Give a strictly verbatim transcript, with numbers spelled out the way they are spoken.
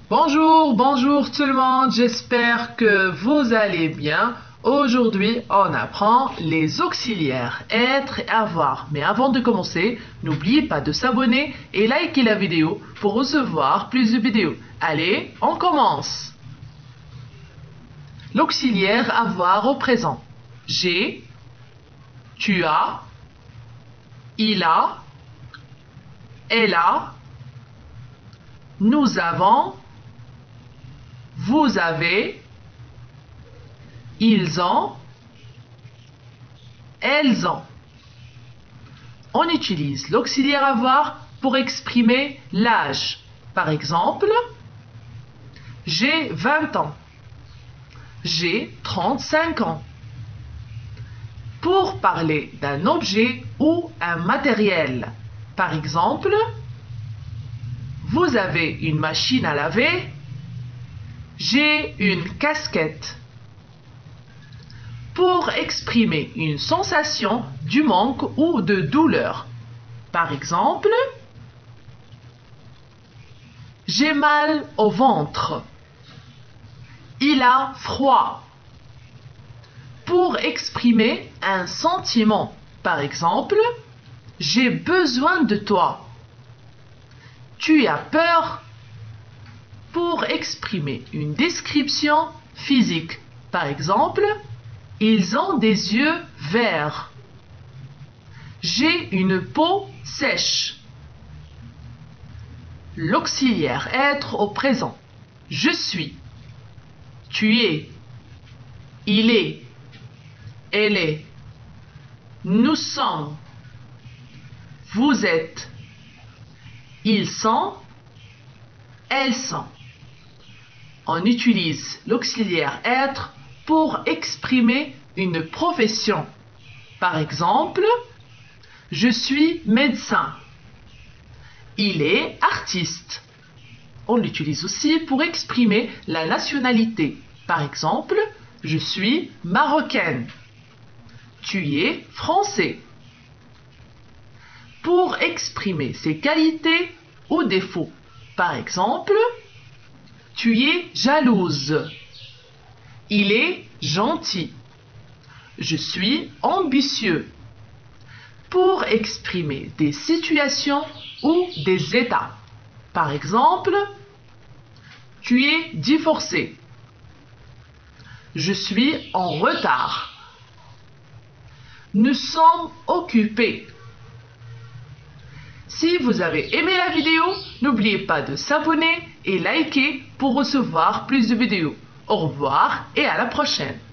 Bonjour, bonjour tout le monde, j'espère que vous allez bien. Aujourd'hui, on apprend les auxiliaires être et avoir. Mais avant de commencer, n'oubliez pas de s'abonner et liker la vidéo pour recevoir plus de vidéos. Allez, on commence. L'auxiliaire avoir au présent. J'ai, tu as, il a, elle a, nous avons, vous avez, ils ont, elles ont. On utilise l'auxiliaire avoir pour exprimer l'âge. Par exemple, j'ai vingt ans. J'ai trente-cinq ans. Pour parler d'un objet ou un matériel. Par exemple, vous avez une machine à laver. J'ai une casquette. Pour exprimer une sensation du manque ou de douleur. Par exemple, j'ai mal au ventre. Il a froid. Pour exprimer un sentiment. Par exemple, j'ai besoin de toi. Tu as peur. Pour exprimer une description physique. Par exemple, ils ont des yeux verts. J'ai une peau sèche. L'auxiliaire être au présent. Je suis. Tu es. Il est. Elle est. Nous sommes. Vous êtes. Ils sont. Elles sont. On utilise l'auxiliaire être pour exprimer une profession. Par exemple, je suis médecin. Il est artiste. On l'utilise aussi pour exprimer la nationalité. Par exemple, je suis marocaine. Tu es français. Pour exprimer ses qualités ou défauts. Par exemple, tu es jalouse. Il est gentil. Je suis ambitieux. Pour exprimer des situations ou des états. Par exemple, tu es divorcé. Je suis en retard. Nous sommes occupés. Si vous avez aimé la vidéo, n'oubliez pas de s'abonner et liker pour recevoir plus de vidéos. Au revoir et à la prochaine.